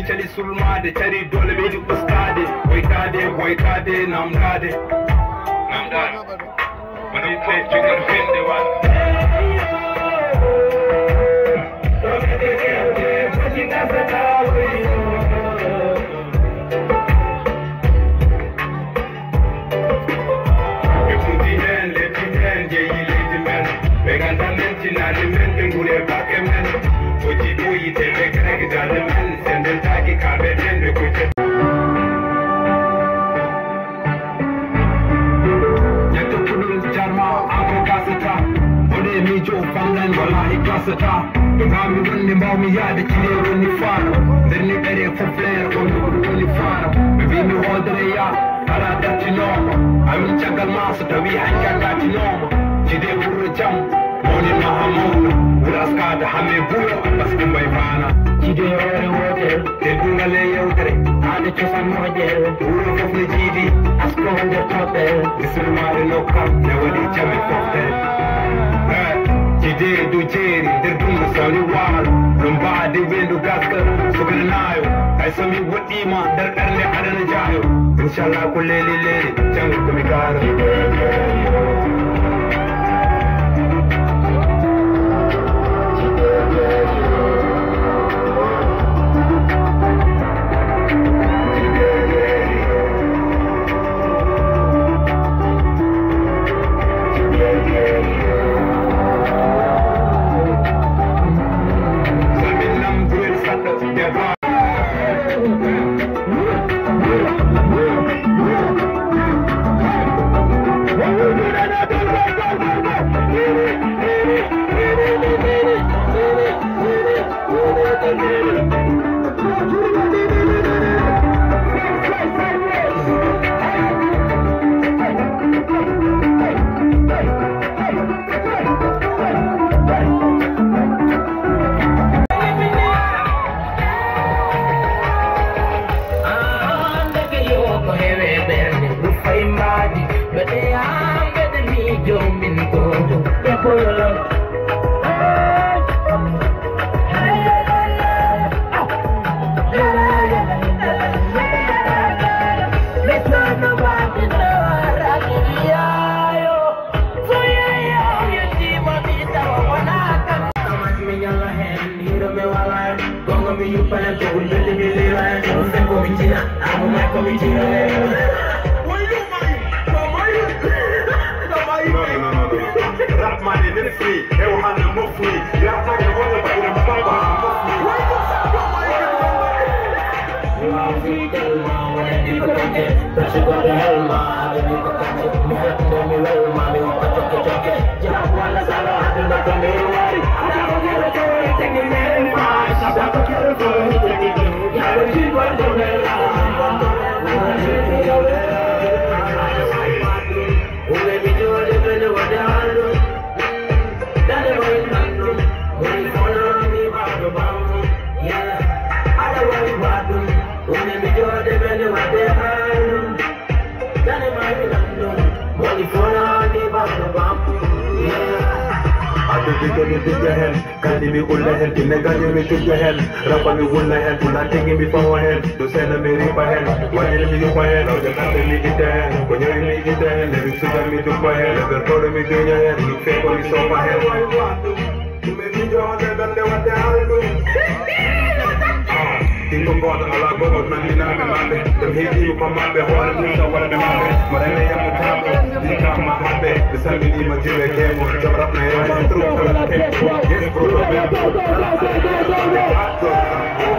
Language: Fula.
cari sulmade cari dole ɓe yiɗi ustade woytade namdade woni ɓe joguiɗo fende wal ɓe funti hen leddi hen jeeyi leydi men ɓe ganda mentinade men ɓe guure bakke men oji ɓoyite ɓe greki dalde men sendentaki kamɓe ɗen ɓe koyte jetto puɗol jarma anko gasata oɗe miijo fangan wallahi gasata to gami wonde mbawmi yaade cile woni faaro nder niɓɓere foflere wonɗo woni faaro ɓe mbimi hoodere ya ala dartinoma amin caggal ma so tawi hanka gatinoma jide ɓurro jam woni maha mawno wuraskade hamme buyo pasque mbay fana jide hoore wotere te dungale yewtere haade cosan moƴƴere wuro fof ne jiidi asko nder toɓɓere bisimilmaɗe nokkam ne waɗi jame foftere jide du jeeri nder dungu sawni waalo no mbaade wendu gaska sogana naayo hay somi woɗɗima nder ɓernde aɗana jaayo inchallah ko leeli leeli janggo komi gaaro Kadimi ulla hen, tinne gañumi tujja hen Rappami wulla hen, pula tengi mi fawo hen Do sena mi ripa hen, wañere mi yupa hen Awde kamɓe mi itta hen, ko ñoyi mi itta hen Lebi sujan mi duppa hen, leber toɗo mi duña hen Mi feko mi sopa hen Ɗume mi jode ɓerde wadde halɗum Tinko goto ala gogot nandinaɓe maɓɓe Ɗum heeɗima pammaɓe hoore musa walɓe maɓɓe Mo rene yammo taɓe, ɗinkama haɓɓe Ɓe salminima jiwe kemo, jom rapna hen Yes, bro,